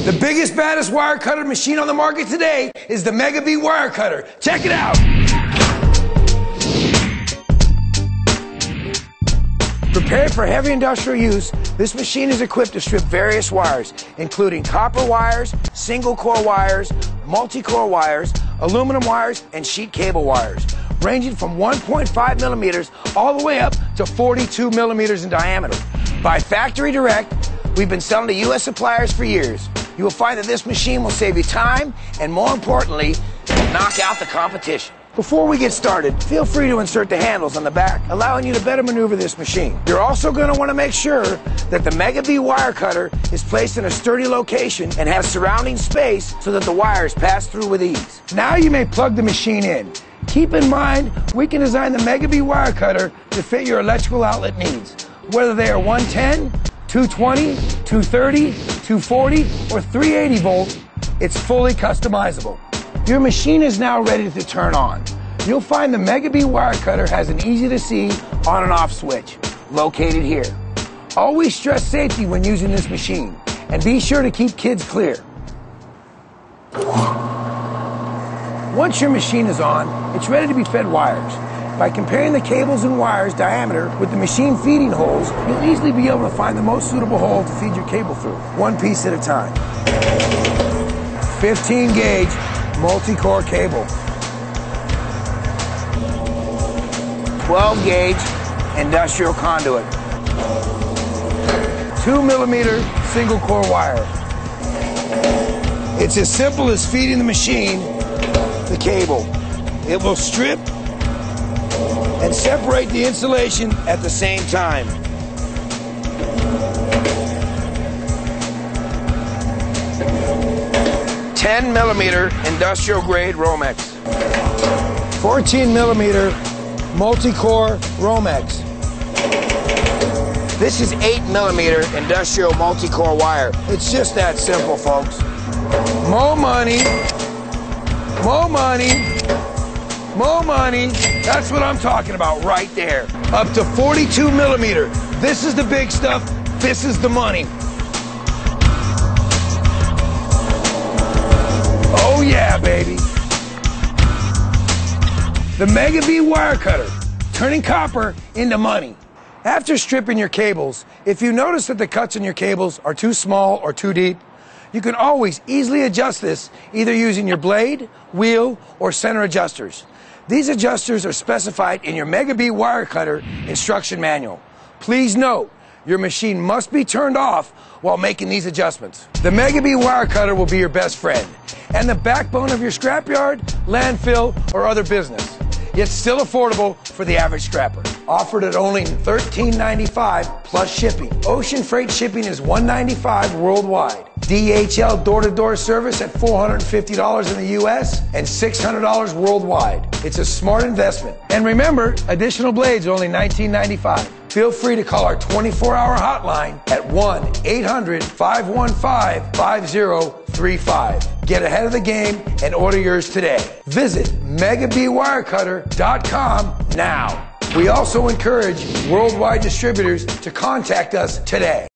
The biggest, baddest wire cutter machine on the market today is the Mega B wire cutter. Check it out. Prepared for heavy industrial use, this machine is equipped to strip various wires, including copper wires, single-core wires, multi-core wires, aluminum wires, and sheet cable wires, ranging from 1.5 millimeters all the way up to 42 millimeters in diameter. By factory direct, we've been selling to U.S. suppliers for years. You will find that this machine will save you time and, more importantly, knock out the competition. Before we get started, feel free to insert the handles on the back, allowing you to better maneuver this machine. You're also going to want to make sure that the Mega B wire cutter is placed in a sturdy location and has surrounding space so that the wires pass through with ease. Now you may plug the machine in. Keep in mind, we can design the Mega B wire cutter to fit your electrical outlet needs, whether they are 110, 220, 230, 240, or 380 volt. It's fully customizable. Your machine is now ready to turn on. You'll find the Mega B wire cutter has an easy-to-see on and off switch located here. Always stress safety when using this machine, and be sure to keep kids clear. Once your machine is on, it's ready to be fed wires. By comparing the cables and wires diameter with the machine feeding holes, you'll easily be able to find the most suitable hole to feed your cable through, one piece at a time. 15 gauge multi-core cable. 12 gauge industrial conduit. 2 millimeter single core wire. It's as simple as feeding the machine the cable. It will strip and separate the insulation at the same time. $10 millimeter industrial grade Romex. 14 millimeter multi-core Romex. This is 8 millimeter industrial multi-core wire. It's just that simple, folks. More money, more money, more money. That's what I'm talking about right there. Up to 42 millimeter. This is the big stuff. This is the money. Oh yeah, baby. The Mega B wire cutter, turning copper into money. After stripping your cables, if you notice that the cuts in your cables are too small or too deep, you can always easily adjust this either using your blade, wheel, or center adjusters. These adjusters are specified in your Mega B wire cutter instruction manual. Please note, your machine must be turned off while making these adjustments. The Mega B wire cutter will be your best friend and the backbone of your scrapyard, landfill, or other business, yet still affordable for the average scrapper. Offered at only $13.95 plus shipping. Ocean freight shipping is $195 worldwide. DHL door-to-door service at $450 in the US and $600 worldwide. It's a smart investment. And remember, additional blades are only $19.95. Feel free to call our 24-hour hotline at 1-800-515-5035. Get ahead of the game and order yours today. Visit megabwirecutter.com now. We also encourage worldwide distributors to contact us today.